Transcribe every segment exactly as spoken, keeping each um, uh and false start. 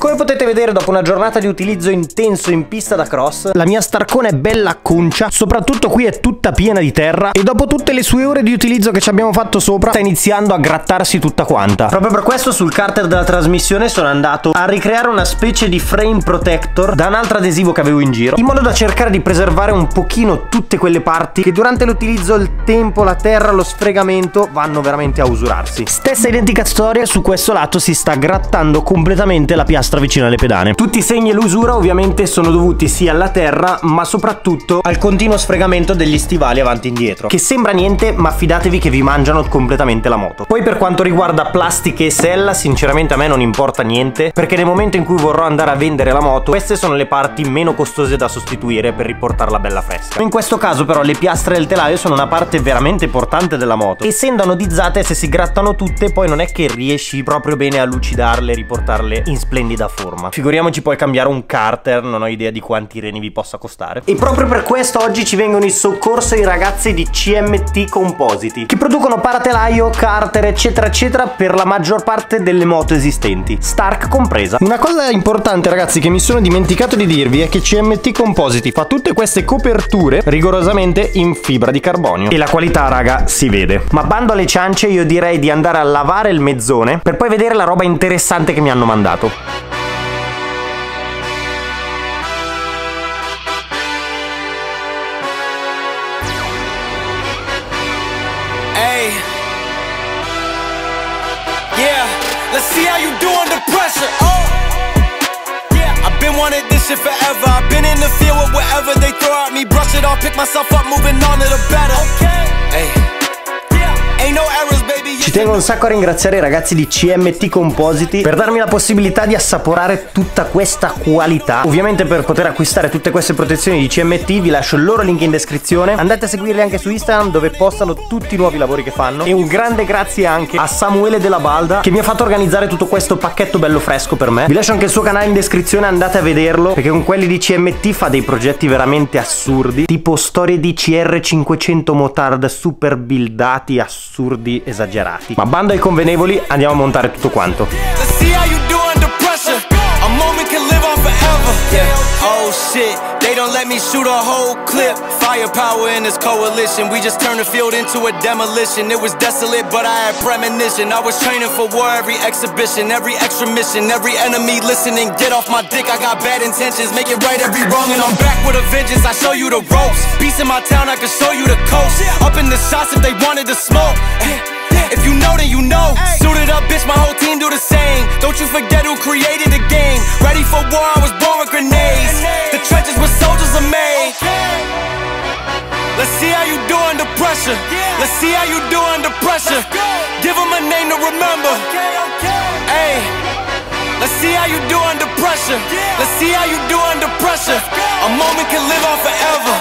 Come potete vedere, dopo una giornata di utilizzo intenso in pista da cross, la mia Starcona è bella acconcia, soprattutto qui è tutta piena di terra e dopo tutte le sue ore di utilizzo che ci abbiamo fatto sopra sta iniziando a grattarsi tutta quanta. Proprio per questo sul carter della trasmissione sono andato a ricreare una specie di frame protector da un altro adesivo che avevo in giro, in modo da cercare di preservare un pochino tutte quelle parti che durante l'utilizzo il tempo, la terra, lo sfregamento vanno veramente a usurarsi. Stessa identica storia, su questo lato si sta grattando completamente la piastra vicino alle pedane. Tutti i segni e l'usura ovviamente sono dovuti sia alla terra ma soprattutto al continuo sfregamento degli stivali avanti e indietro, che sembra niente ma fidatevi che vi mangiano completamente la moto. Poi per quanto riguarda plastiche e sella, sinceramente a me non importa niente, perché nel momento in cui vorrò andare a vendere la moto queste sono le parti meno costose da sostituire per riportarla bella fresca. In questo caso però le piastre del telaio sono una parte veramente importante della moto, essendo anodizzate, se si grattano tutte poi non è che riesci proprio bene a lucidarle e riportarle in splendida forma. Figuriamoci poi cambiare un carter, non ho idea di quanti reni vi possa costare. E proprio per questo oggi ci vengono in soccorso i ragazzi di C M T Compositi, che producono paratelaio, carter eccetera eccetera per la maggior parte delle moto esistenti, Stark compresa. Una cosa importante ragazzi che mi sono dimenticato di dirvi è che C M T Compositi fa tutte queste coperture rigorosamente in fibra di carbonio e la qualità raga si vede. Ma bando alle ciance, io direi di andare a lavare il mezzone per poi vedere la roba interessante che mi hanno mandato. Hey, yeah, let's see how you do under pressure. Oh, yeah, I've been wanting this shit forever. I've been in the field with whatever they throw at me. Brush it off, pick myself up, moving on to the better. Okay, hey, yeah, ain't no errors, baby. Ci tengo un sacco a ringraziare i ragazzi di C M T Compositi per darmi la possibilità di assaporare tutta questa qualità. Ovviamente per poter acquistare tutte queste protezioni di C M T vi lascio il loro link in descrizione. Andate a seguirli anche su Instagram dove postano tutti i nuovi lavori che fanno. E un grande grazie anche a Samuele Della Balda che mi ha fatto organizzare tutto questo pacchetto bello fresco per me. Vi lascio anche il suo canale in descrizione, andate a vederlo perché con quelli di C M T fa dei progetti veramente assurdi, tipo storie di C R cinquecento motard super buildati, assurdi, esagerati. Ma bando ai convenevoli, andiamo a montare tutto quanto. Oh shit, they don't let me shoot a whole clip. Firepower in this coalition. We just turned the field into a demolition. It was desolate, but I had premonition. I was training for war, every exhibition, every extra mission, every enemy listening. Get off my dick, I got bad intentions. Make it right every wrong, and I'm back with a vengeance. I show you the ropes. Peace in my town, I can show you the coast. Up in the shots if they wanted to smoke. If you know, then you know. Suited up, bitch, my whole team do the same. Don't you forget who created the game. Ready for war, I was born with grenades. The trenches where soldiers are made. Let's see how you do under pressure. Let's see how you do under pressure. Give them a name to remember. Hey, let's see how you do under pressure. Let's see how you do under pressure. A moment can live on forever.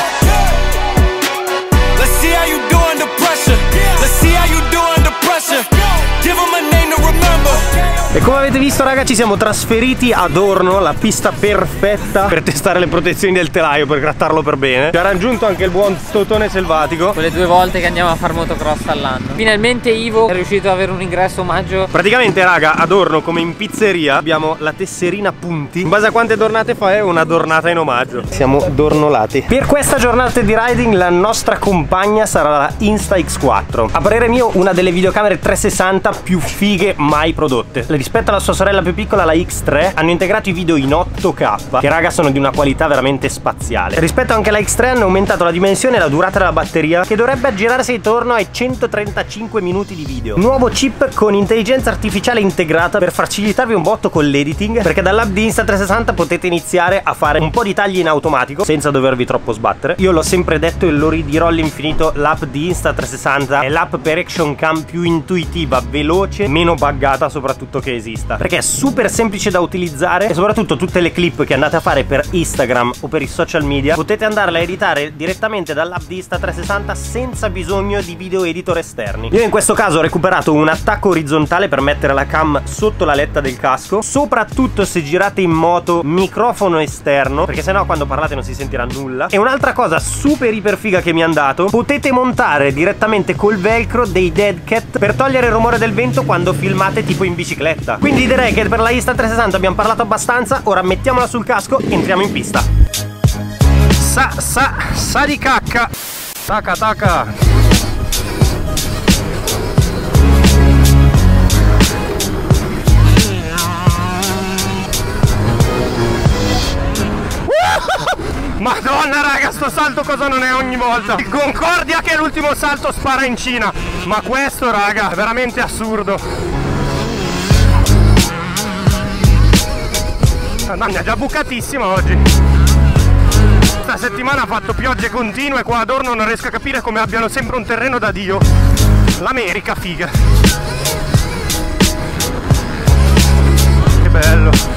Let's see how you do under pressure. Let's see how you do under pressure. Give them a name to remember. E come avete visto raga ci siamo trasferiti ad Orno, la pista perfetta per testare le protezioni del telaio, per grattarlo per bene. Ci ha raggiunto anche il buon Totone Selvatico. Quelle due volte che andiamo a far motocross all'anno. Finalmente Ivo è riuscito ad avere un ingresso omaggio. Praticamente raga ad Orno come in pizzeria abbiamo la tesserina punti. In base a quante dornate fa è una dornata in omaggio. Siamo dornolati. Per questa giornata di riding la nostra compagna sarà la Insta X quattro. A parere mio una delle videocamere trecentosessanta più fighe mai prodotte. Rispetto alla sua sorella più piccola, la X tre, hanno integrato i video in otto K, che raga sono di una qualità veramente spaziale. Rispetto anche alla X tre hanno aumentato la dimensione e la durata della batteria, che dovrebbe aggirarsi intorno ai centotrentacinque minuti di video. Nuovo chip con intelligenza artificiale integrata per facilitarvi un botto con l'editing, perché dall'app di Insta trecentosessanta potete iniziare a fare un po' di tagli in automatico senza dovervi troppo sbattere. Io l'ho sempre detto e lo ridirò all'infinito, l'app di Insta trecentosessanta è l'app per action cam più intuitiva, veloce, meno buggata soprattutto che esista, perché è super semplice da utilizzare e soprattutto tutte le clip che andate a fare per Instagram o per i social media potete andarle a editare direttamente dall'app di Insta trecentosessanta senza bisogno di video editor esterni. Io in questo caso ho recuperato un attacco orizzontale per mettere la cam sotto la letta del casco, soprattutto se girate in moto, microfono esterno, perché sennò quando parlate non si sentirà nulla. E un'altra cosa super iper figa che mi hanno dato, potete montare direttamente col velcro dei dead cat per togliere il rumore del vento quando filmate filmate tipo in bicicletta. Quindi direi che per la Insta trecentosessanta abbiamo parlato abbastanza. Ora mettiamola sul casco e entriamo in pista. Sa, sa, sa di cacca. Taca, taca. Madonna raga, sto salto cosa non è ogni volta. Il Concordia che è l'ultimo salto spara in Cina, ma questo raga è veramente assurdo. Mamma mia, già bucatissima oggi. Questa settimana ha fatto piogge continue qua ad Orno, non riesco a capire come abbiano sempre un terreno da Dio. L'America, figa. Che bello.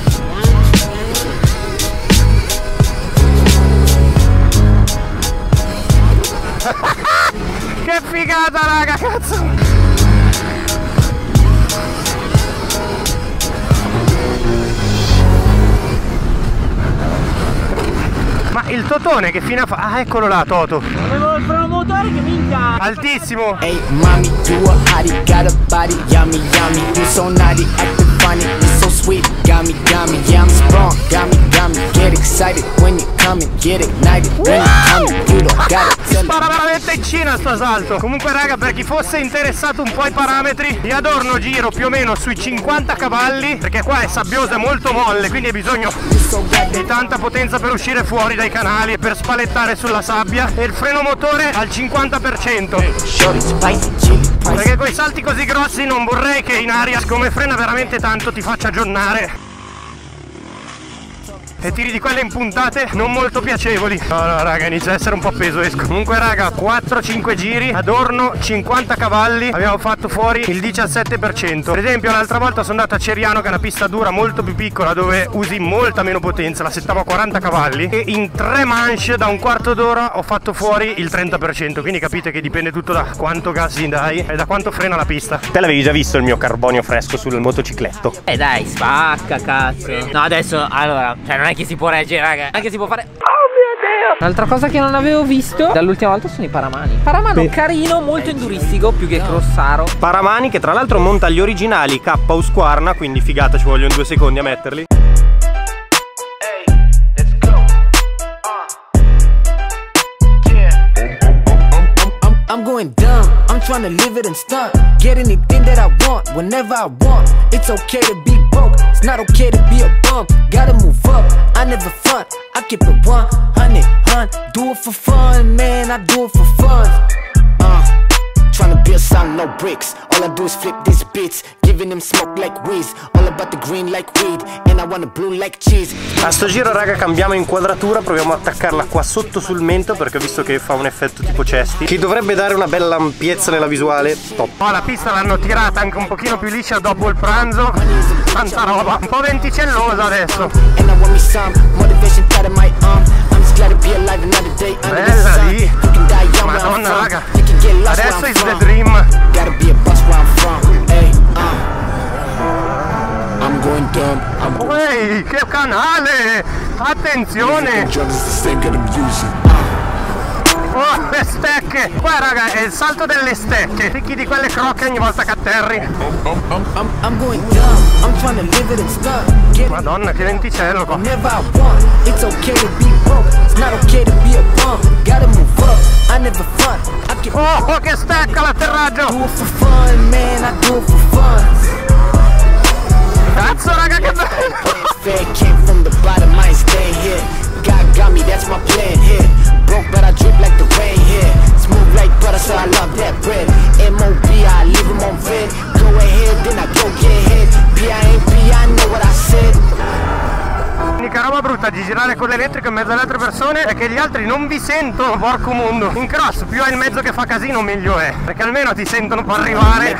Che figata raga, cazzo! Ma il Totone che fine fa? Ah, eccolo là, Toto. Avevo il promotore che minchia. Altissimo. Hey, mommy, you a hottie, got a body, yummy, yummy. You so naughty, acting funny, you so sweet, got me, got me. Yeah, I'm strong, got me, got me. Get excited when you come and get ignited. When you come, you don't gotta tell Spara veramente in Cina sto salto. Comunque raga, per chi fosse interessato un po' ai parametri, io ad Orno giro più o meno sui cinquanta cavalli, perché qua è sabbiosa e molto molle, quindi hai bisogno di tanta potenza per uscire fuori dai canali e per spalettare sulla sabbia. E il freno motore al cinquanta per cento, perché con i salti così grossi non vorrei che in aria, come frena veramente tanto, ti faccia aggiornare e tiri di quelle impuntate non molto piacevoli. No no raga, inizia a essere un po' peso esco. Comunque raga, quattro cinque giri ad Orno, cinquanta cavalli, abbiamo fatto fuori il diciassette per cento. Per esempio l'altra volta sono andato a Ceriano, che è una pista dura molto più piccola, dove usi molta meno potenza, la settavo a quaranta cavalli, e in tre manche da un quarto d'ora ho fatto fuori il trenta per cento. Quindi capite che dipende tutto da quanto gas gli dai e da quanto frena la pista. Te l'avevi già visto il mio carbonio fresco sul motocicletto? Eh dai, spacca cazzo. No adesso, allora, cioè non è che si può reggere raga, non è che si può fare. Oh mio Dio. Un'altra cosa che non avevo visto dall'ultima volta sono i paramani. Paramano carino, molto enduristico, più che crossaro. Paramani che tra l'altro monta gli originali K Husqvarna, quindi figata, ci vogliono due secondi a metterli. I'm going dumb, I'm trying to live it and stunt. Get anything that I want, whenever I want. It's okay to be broke, it's not okay to be a bum. Gotta move up, I never front, I keep it one hundred, hun. Do it for fun, man, I do it for fun. Uh, trying to build something, no bricks. All I do is flip these beats, giving them smoke like whiz. All about the green like weed, and I want the blue like cheese. A sto giro raga cambiamo inquadratura, proviamo ad attaccarla qua sotto sul mento, perché ho visto che fa un effetto tipo cesti, che dovrebbe dare una bella ampiezza nella visuale. Top. Oh, la pista l'hanno tirata anche un pochino più liscia dopo il pranzo. Tanta roba, un po' venticellosa adesso. Bella lì. Madonna raga, adesso is the dream. Ehi, che canale! Attenzione! Oh, le stecche! Qua raga è il salto delle stecche. Picchi di quelle crocche ogni volta che atterri. Madonna che venticello qua. Oh, che stecca l'atterraggio! Cazzo raga che bello! God got me, that's my plan here. Broke but I drip like the rain here. Smooth like butter, so I love that bread. M O B, I leave them on red. Go ahead, then I go get hit. B I ain't B, I know what I said. L'unica roba brutta di girare con l'elettrico in mezzo alle altre persone è che gli altri non vi sentono, porco mondo. In cross più hai il mezzo che fa casino meglio è, perché almeno ti sentono per arrivare.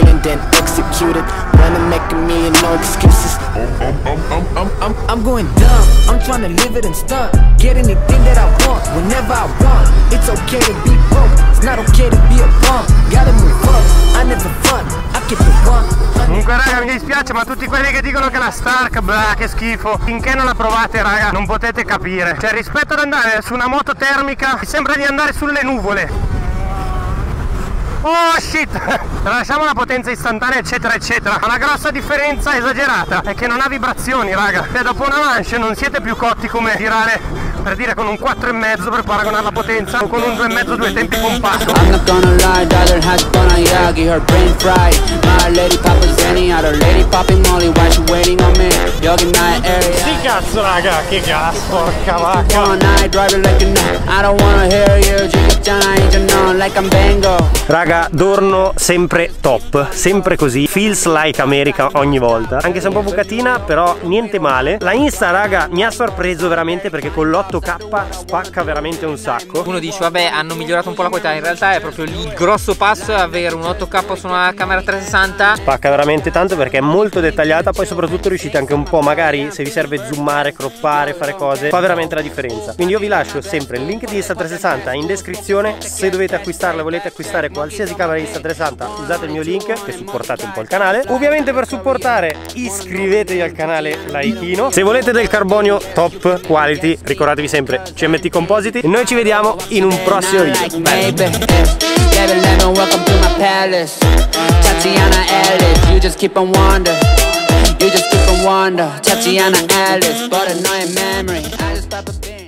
I'm going dumb, I'm trying to live it and stunt. Get anything that I want, whenever I want. It's okay to be broke, it's not okay to be a bum. Gotta move up, I never front, I keep it one. Comunque raga mi dispiace, ma tutti quelli che dicono che la Stark, blah, che schifo, finché non la provate raga non potete capire. Cioè rispetto ad andare su una moto termica mi sembra di andare sulle nuvole. Oh shit! Lasciamo la potenza istantanea eccetera eccetera. Una grossa differenza esagerata è che non ha vibrazioni, raga. E dopo una manche non siete più cotti come tirare, per dire, con un quattro e mezzo per paragonare la potenza, o con un due e mezzo due tempi compatto. I'm not gonna lie, daughter has fun on Yagi, her brain fried. My lady papa Zenny, other lady popping Molly, while she waiting on me. Yogi night area. Sì cazzo raga, che gas, porca vacca. One night, drive it like a night. I don't wanna hear you, Jigga ain't you know, like I'm Bango. Raga, dorno sempre top, sempre così, feels like America ogni volta. Anche se un po' bucatina, però niente male. La Insta, raga, mi ha sorpreso veramente perché con l'otto K spacca veramente un sacco. Uno dice vabbè, hanno migliorato un po' la qualità, in realtà è proprio lì il grosso passo è avere un otto K su una camera trecentosessanta. Spacca veramente tanto perché è molto dettagliata, poi soprattutto riuscite anche un po', magari se vi serve zoomare, croppare, fare cose, fa veramente la differenza. Quindi io vi lascio sempre il link di Insta trecentosessanta in descrizione. Se dovete acquistarla, volete acquistare qualsiasi camera di Insta trecentosessanta, usate il mio link e supportate un po' il canale. Ovviamente per supportare iscrivetevi al canale, likeino. Se volete del carbonio top quality, ricordatevi sempre C M T Compositi e noi ci vediamo in un prossimo video. You just keep on wonder, Tatiana Alice, but annoying memory. I just pop a pin.